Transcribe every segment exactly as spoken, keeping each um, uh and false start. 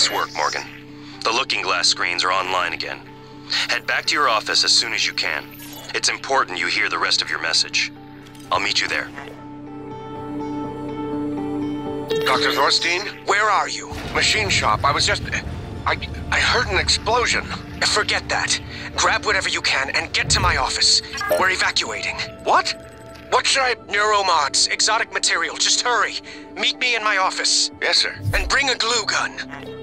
Nice work, Morgan. The looking glass screens are online again. Head back to your office as soon as you can. It's important you hear the rest of your message. I'll meet you there. Doctor Thorstein? Where are you? Machine shop. I was just... I, I heard an explosion. Forget that. Grab whatever you can and get to my office. We're evacuating. What? What should I... Neuromods, exotic material. Just hurry. Meet me in my office. Yes, sir. And bring a glue gun.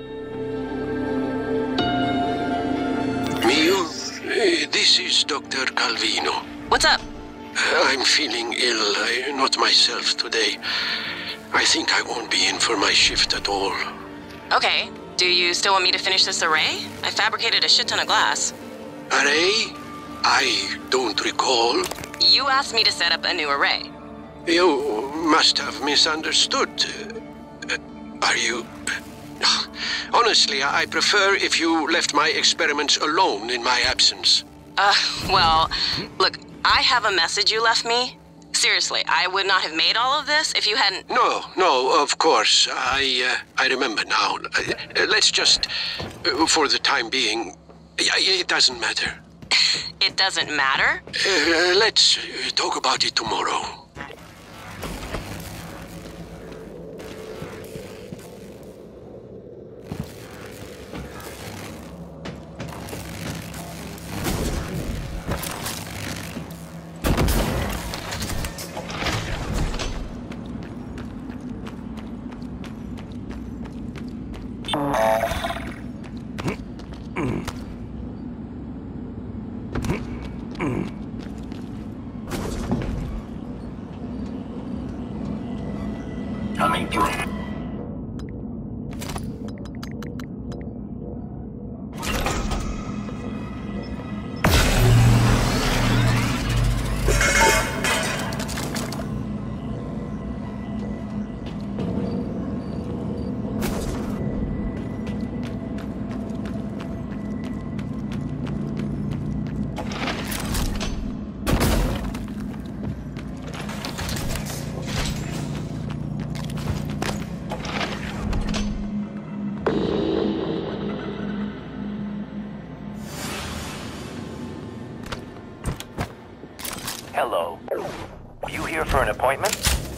Mio, uh, this is Doctor Calvino. What's up? Uh, I'm feeling ill, uh, not myself today. I think I won't be in for my shift at all. Okay. Do you still want me to finish this array? I fabricated a shit ton of glass. Array? I don't recall. You asked me to set up a new array. You must have misunderstood. Uh, are you... Honestly, I prefer if you left my experiments alone in my absence. Uh, well, look, I have a message you left me. Seriously, I would not have made all of this if you hadn't... No, no, of course. I, uh, I remember now. Uh, let's just, uh, for the time being, it doesn't matter. It doesn't matter? Uh, let's uh, talk about it tomorrow. Coming through. Hello. You here for an appointment?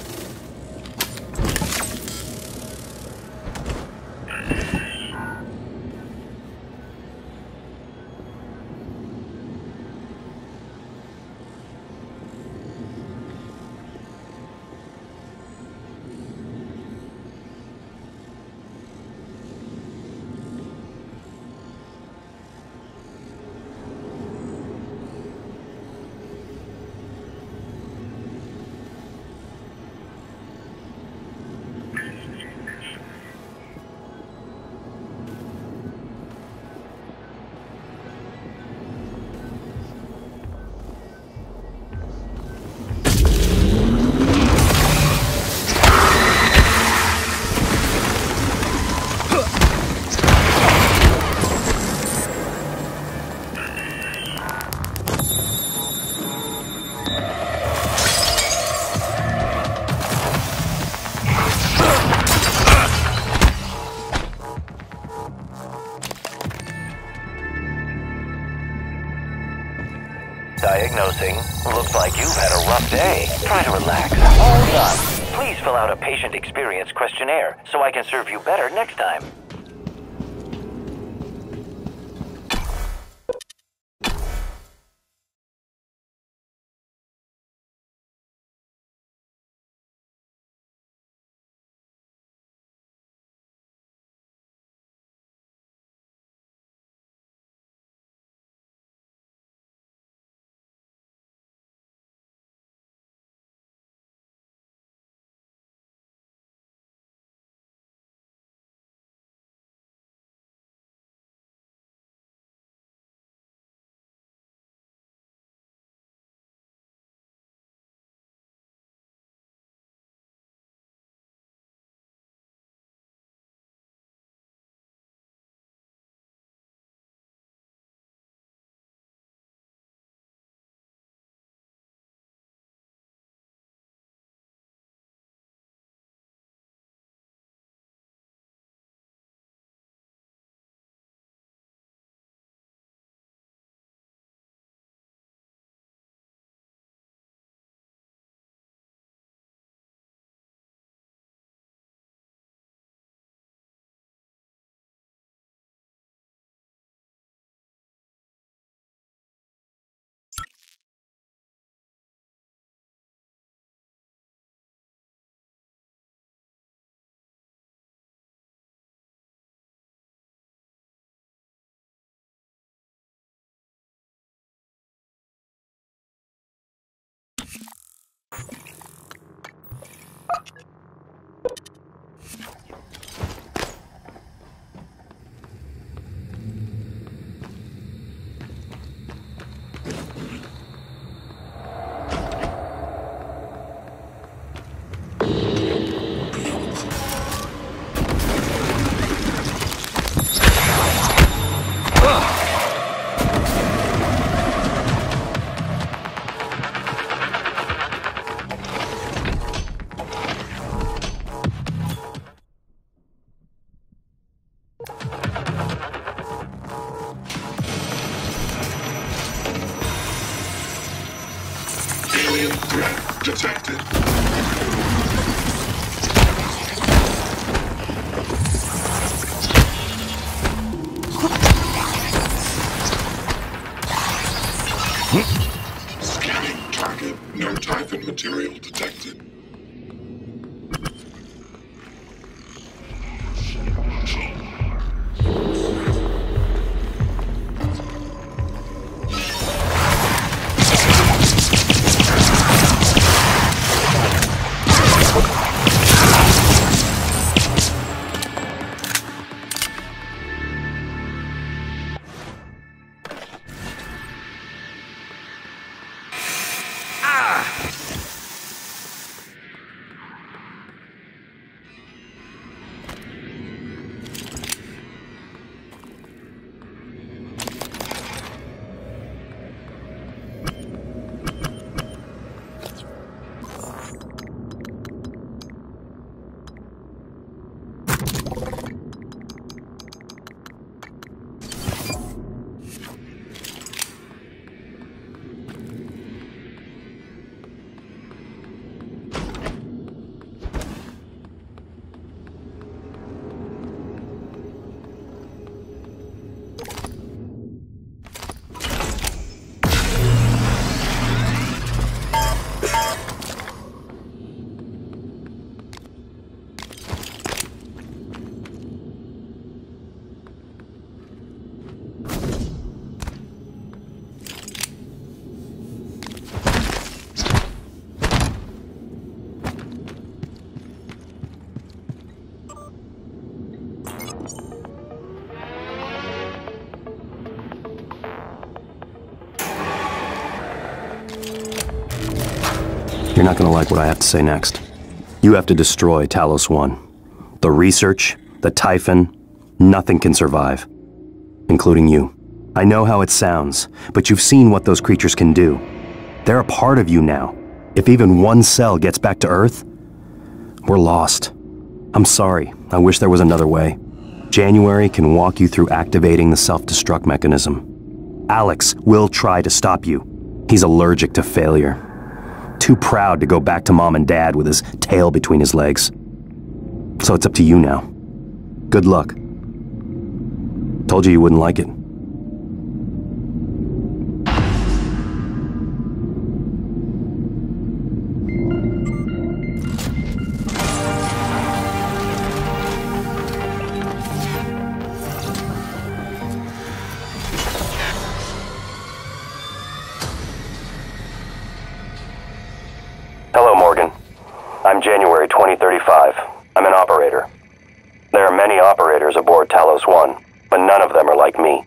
Diagnosing. Looks like you've had a rough day. Try to relax. Hold on. Please fill out a patient experience questionnaire so I can serve you better next time. Alien threat detected. Scanning target. No Typhon material detected. You're not gonna like what I have to say next. You have to destroy Talos One. The research, the Typhon, nothing can survive. Including you. I know how it sounds, but you've seen what those creatures can do. They're a part of you now. If even one cell gets back to Earth, we're lost. I'm sorry. I wish there was another way. January can walk you through activating the self-destruct mechanism. Alex will try to stop you. He's allergic to failure. Too proud to go back to Mom and Dad with his tail between his legs. So it's up to you now. Good luck. Told you you wouldn't like it. Hello, Morgan. I'm January twenty thirty-five. I'm an operator. There are many operators aboard Talos One, but none of them are like me.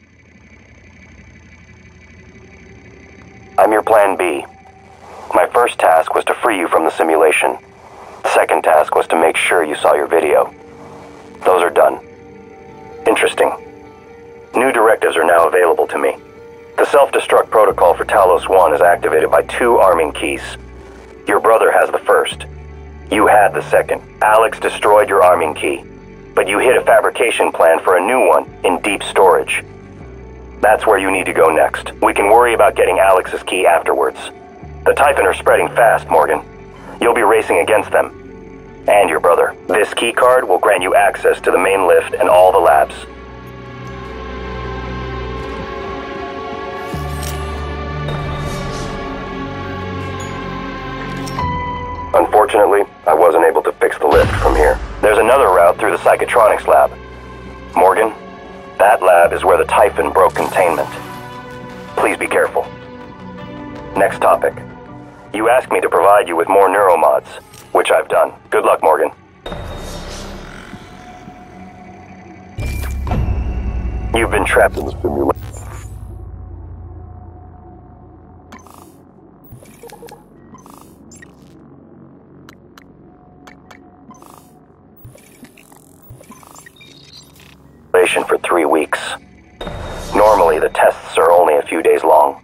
I'm your plan B. My first task was to free you from the simulation. The second task was to make sure you saw your video. Those are done. Interesting. New directives are now available to me. The self-destruct protocol for Talos One is activated by two arming keys. Your brother has the first. You had the second. Alex destroyed your arming key, but you hid a fabrication plan for a new one in deep storage. That's where you need to go next. We can worry about getting Alex's key afterwards. The Typhon are spreading fast, Morgan. You'll be racing against them. And your brother. This key card will grant you access to the main lift and all the labs. Unfortunately, I wasn't able to fix the lift from here. There's another route through the psychotronics lab. Morgan, that lab is where the Typhon broke containment. Please be careful. Next topic. You asked me to provide you with more neuromods, which I've done. Good luck, Morgan. You've been trapped in the simulation. For three weeks. Normally, the tests are only a few days long.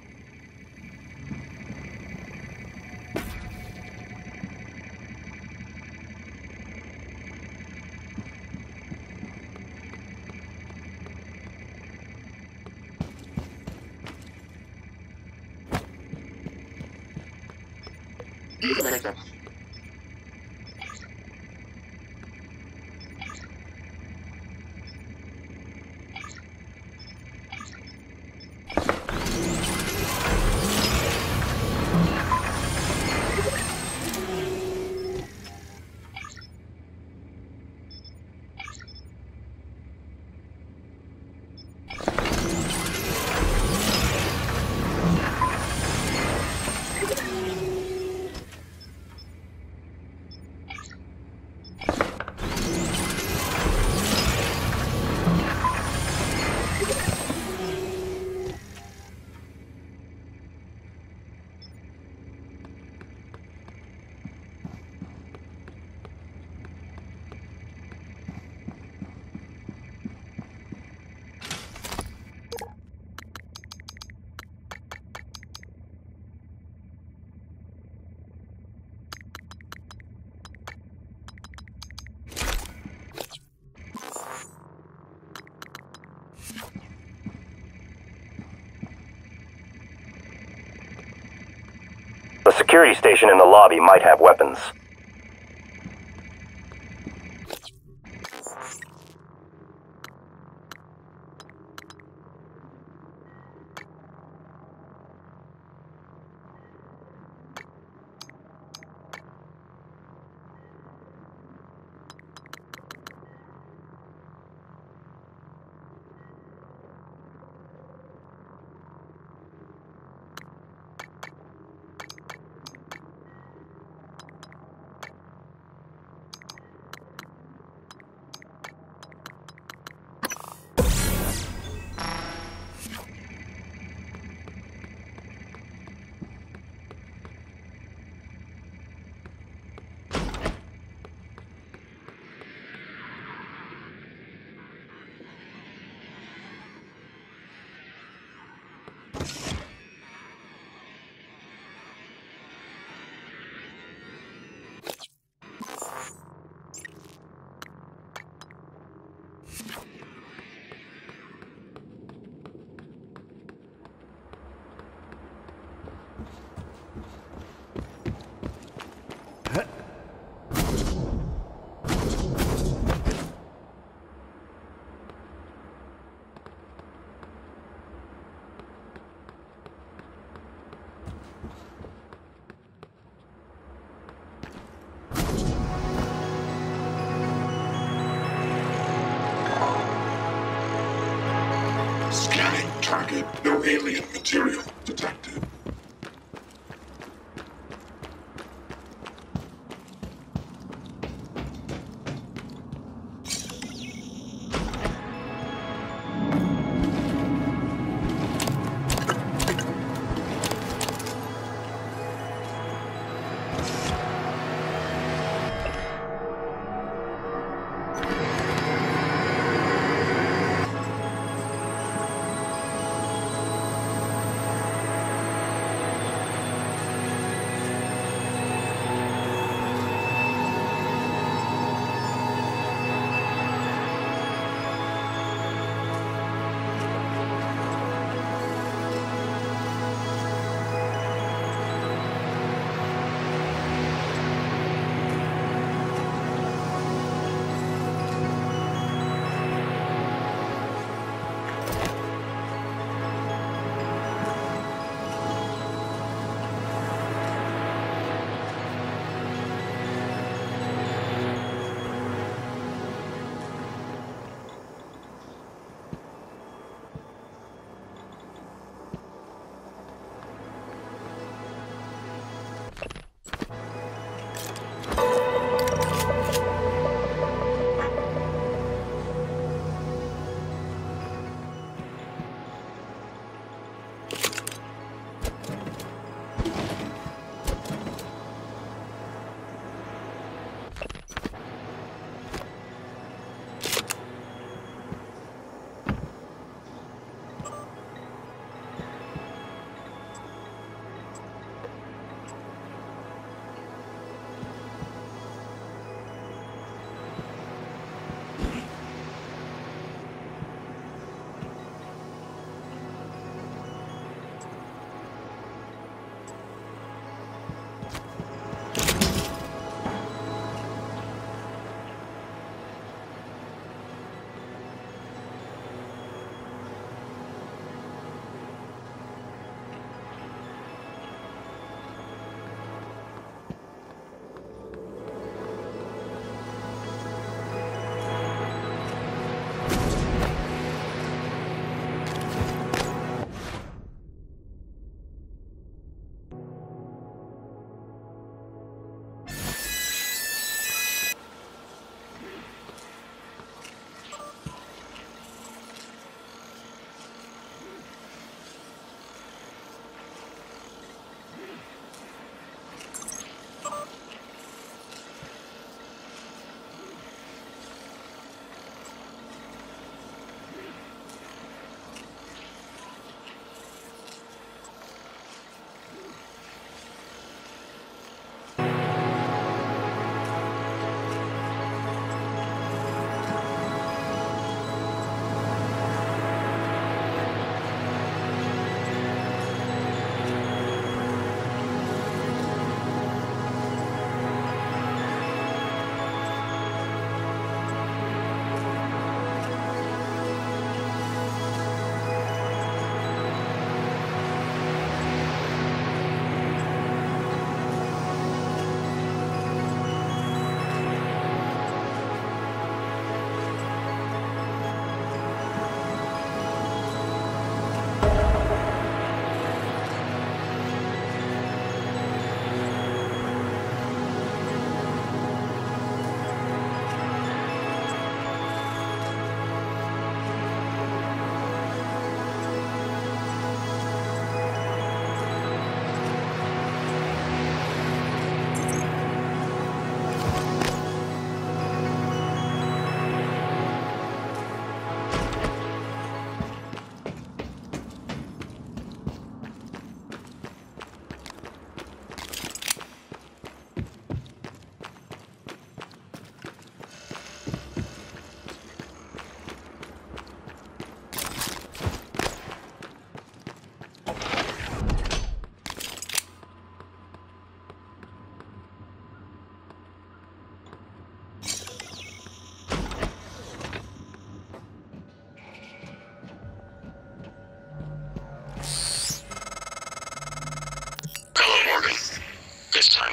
The security station in the lobby might have weapons. Scanning target. No alien material detected.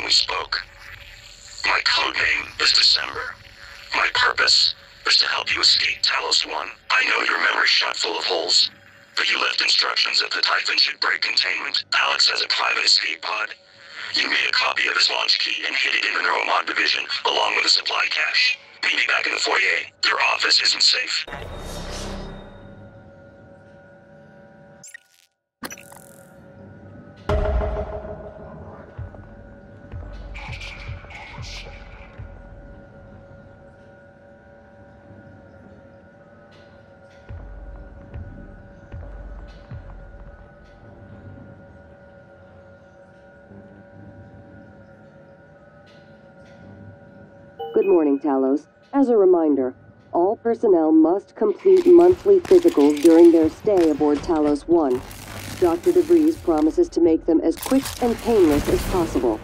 time we spoke. My code name is December. My purpose was to help you escape Talos One. I know your memory's shot full of holes, but you left instructions that the Typhon should break containment. Alex has a private escape pod. You made a copy of his launch key and hid it in the Neuromod division, along with a supply cache. Meet me back in the foyer. Your office isn't safe. Good morning, Talos. As a reminder, all personnel must complete monthly physicals during their stay aboard Talos One. Doctor DeVries promises to make them as quick and painless as possible.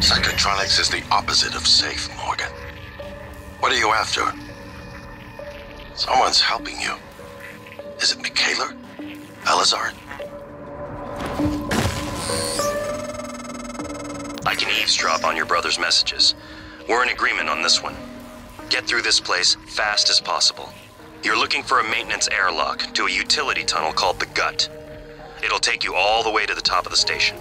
Psychotronics is the opposite of safe, Morgan. What are you after? Someone's helping you. Is it Michaela? Elazar? I can eavesdrop on your brother's messages. We're in agreement on this one. Get through this place fast as possible. You're looking for a maintenance airlock to a utility tunnel called the Gut. It'll take you all the way to the top of the station.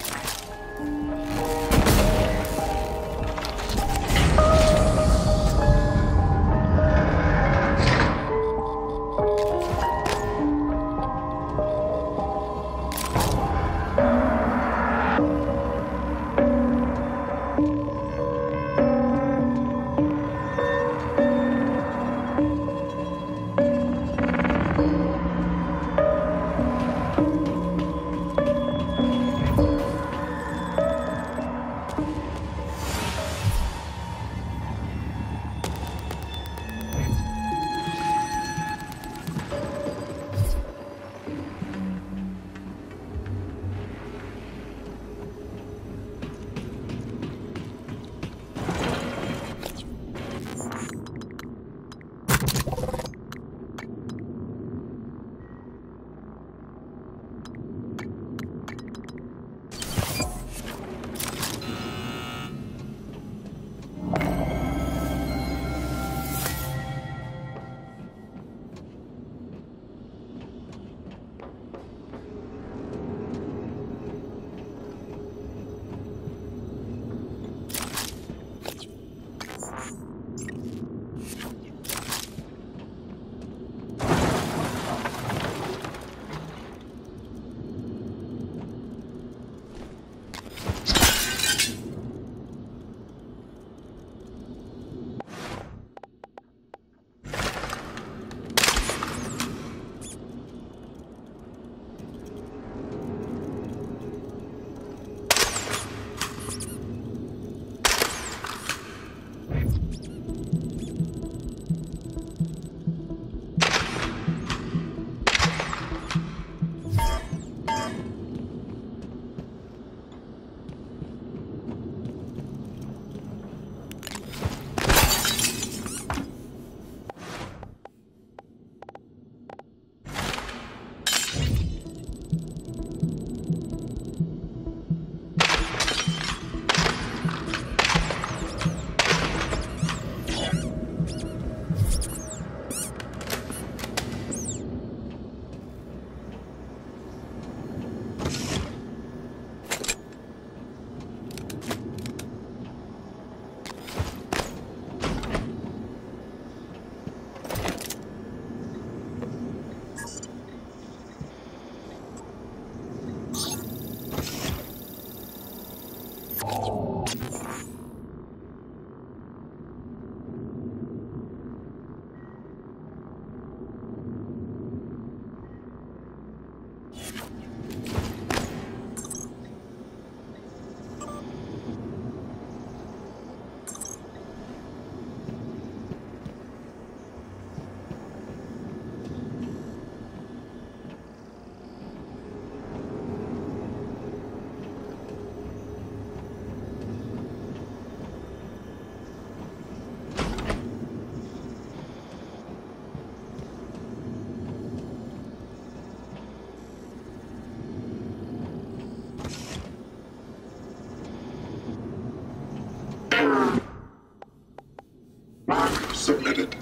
Submitted.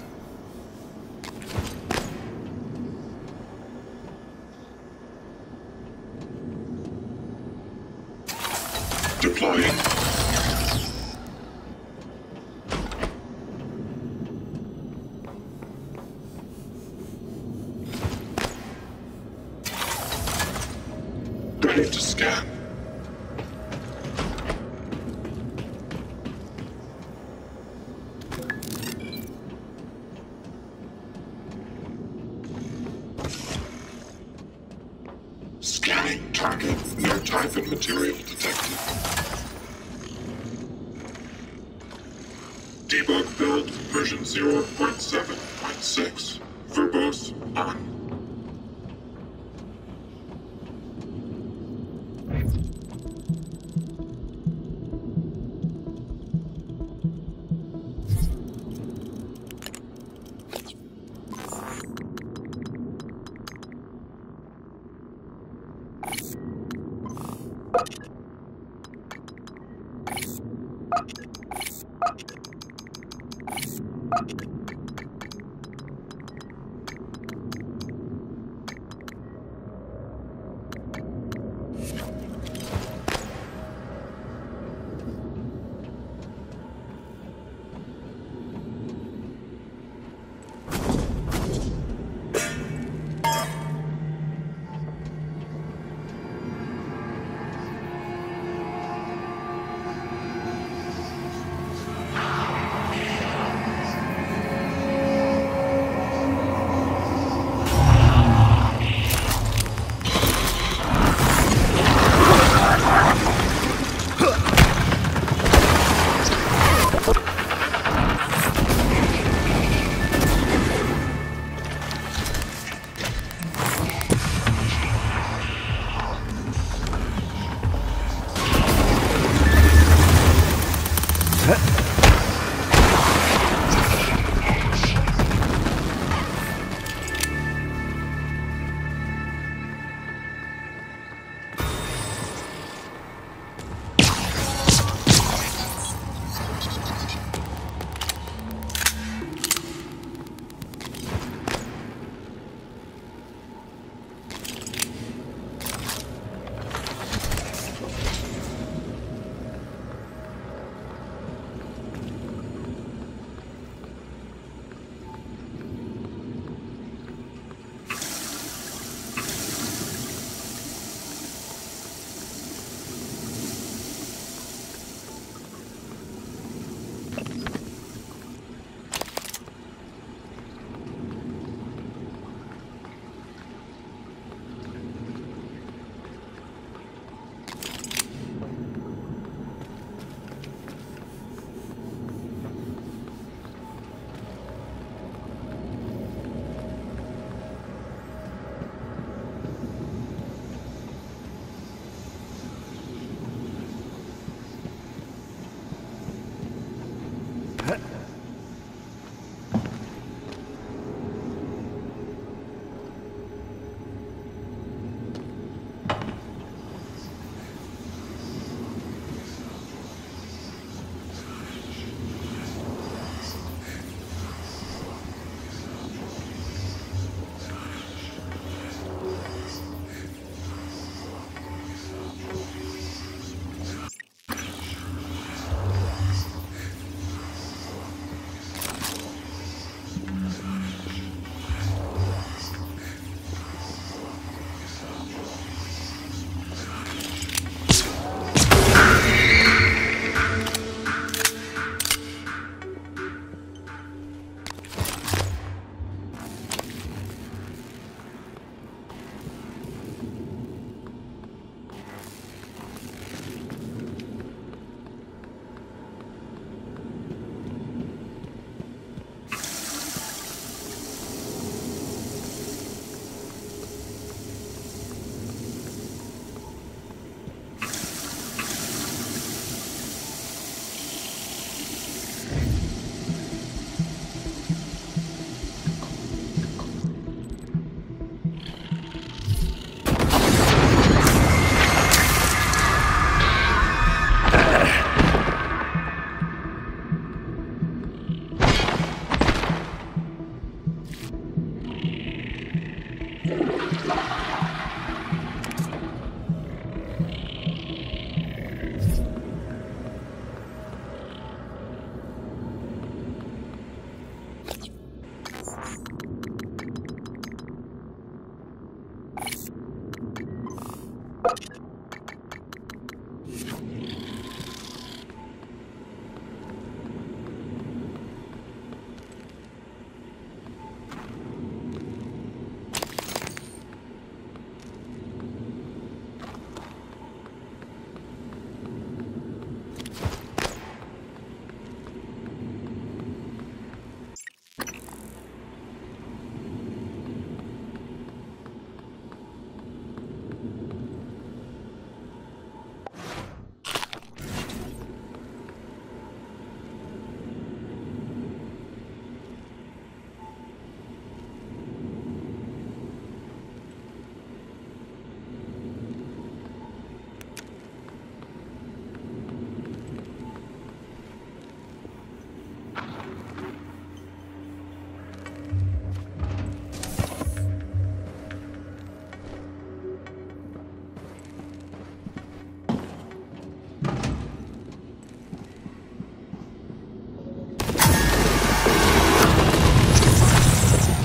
Deploying. Ready to scan. Scanning target. No Typhon material detected. Debug build version zero point seven point six. Verbose on.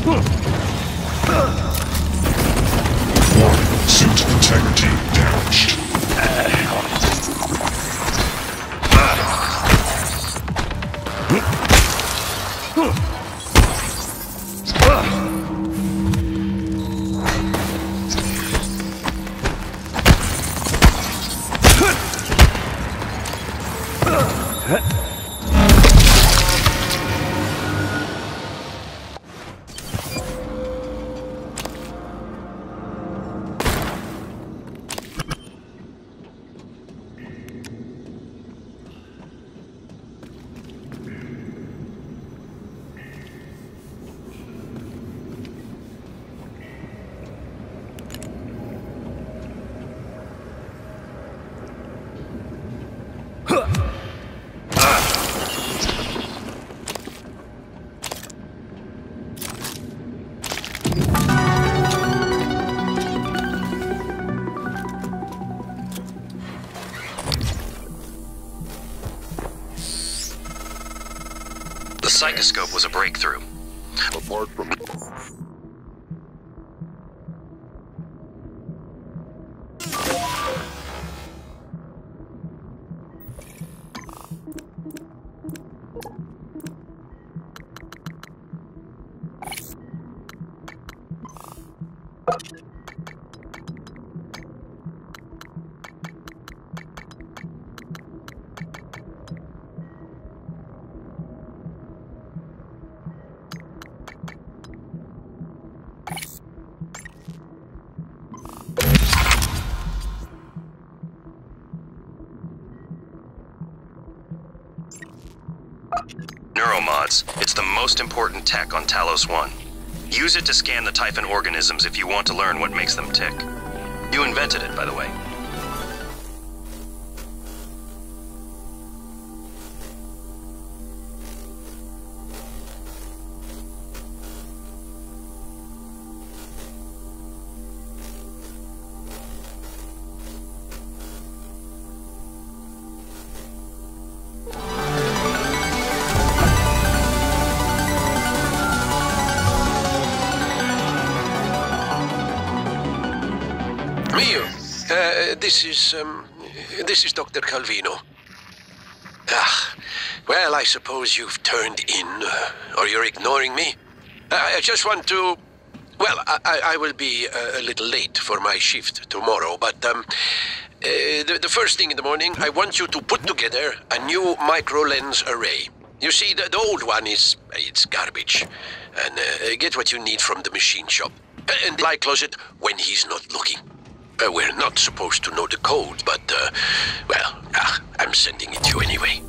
Warning, suit integrity damaged. The psychoscope was a breakthrough. Apart from... Neuromods. It's the most important tech on Talos One. Use it to scan the Typhon organisms if you want to learn what makes them tick. You invented it, by the way. Mio, uh, this is, um, this is Doctor Calvino. Ah, well, I suppose you've turned in, uh, or you're ignoring me. I, I just want to... Well, I, I will be uh, a little late for my shift tomorrow, but, um, uh, the, the first thing in the morning, I want you to put together a new micro-lens array. You see, the, the old one is, it's garbage. And uh, get what you need from the machine shop. And my closet when he's not looking. Uh, we're not supposed to know the code, but, uh, well, ah, I'm sending it to you anyway.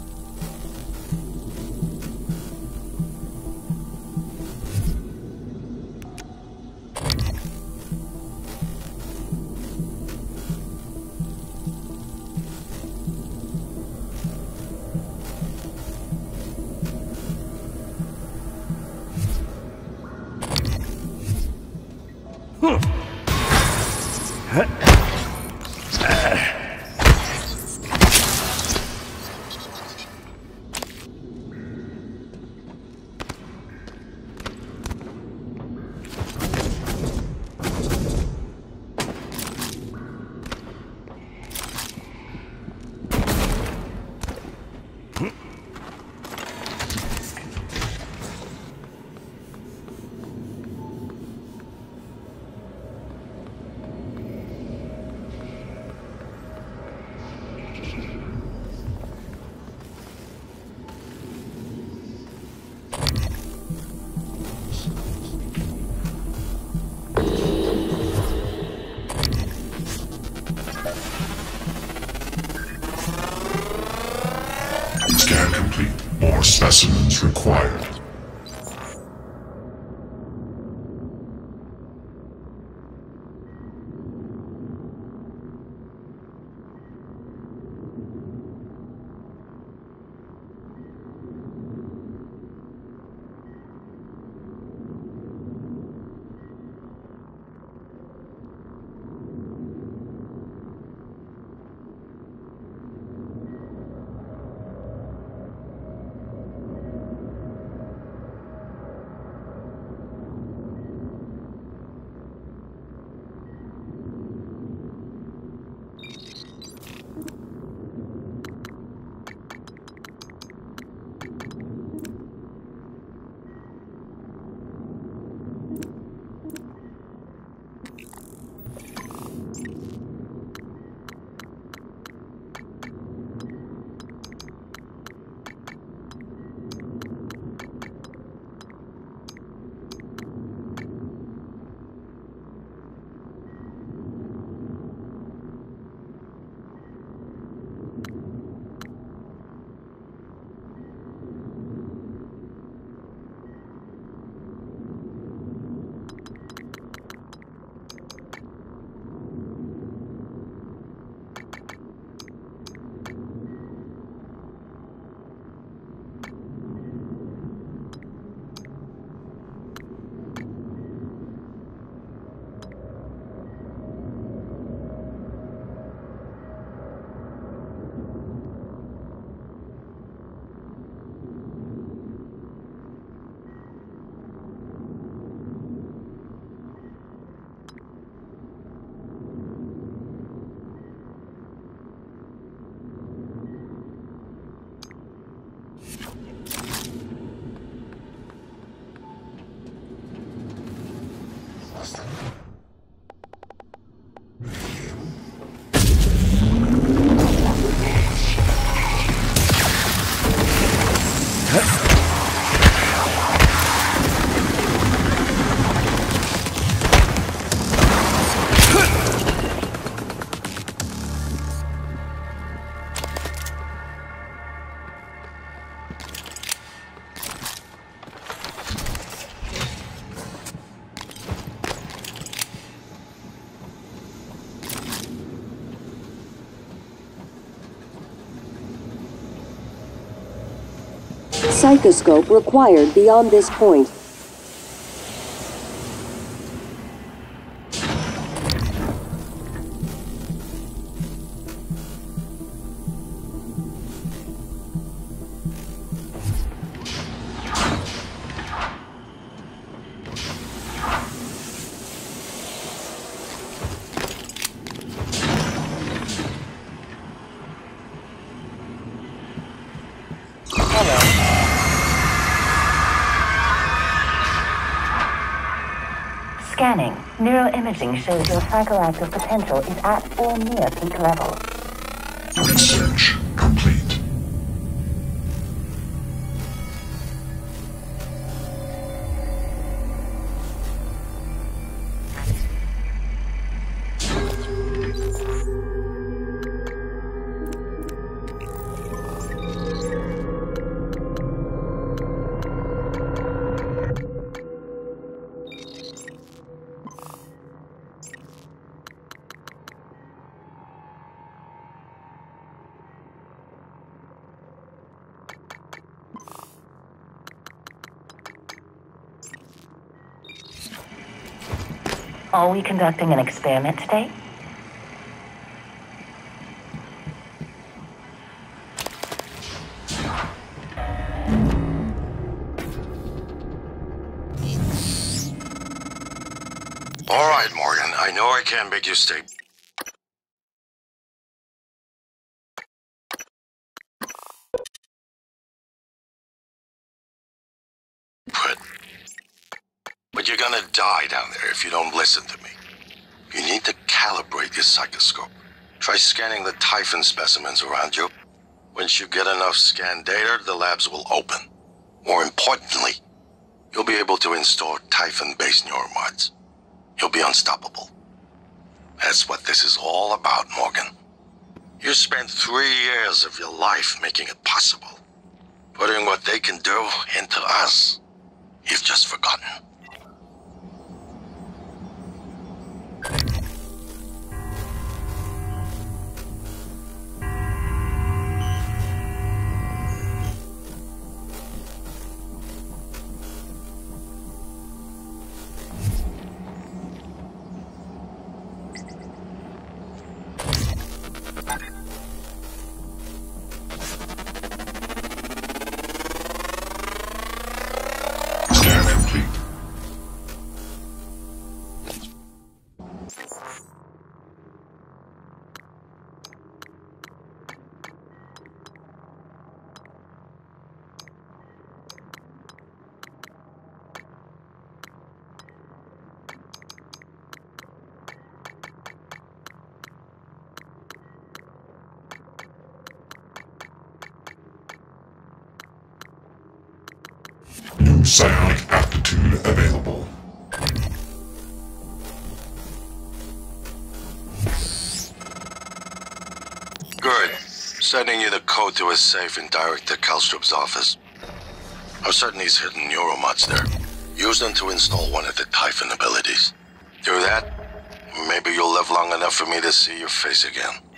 Scan complete. More specimens required. Psychoscope required beyond this point. Scanning. Neuroimaging shows your psychoactive potential is at or near peak level. Research complete. Are we conducting an experiment today? All right, Morgan. I know I can't make you stay. But, but you're gonna die down there if you don't listen to me. You need to calibrate your psychoscope. Try scanning the Typhon specimens around you. Once you get enough scan data, the labs will open. More importantly, you'll be able to install Typhon-based neuromods. You'll be unstoppable. That's what this is all about, Morgan. You spent three years of your life making it possible. Putting what they can do into us. You've just forgotten. New psionic aptitude available. Good. Sending you the code to his safe in Director Kallstrup's office. I'm certain he's hidden neuromods there. Use them to install one of the Typhon abilities. Do that, maybe you'll live long enough for me to see your face again.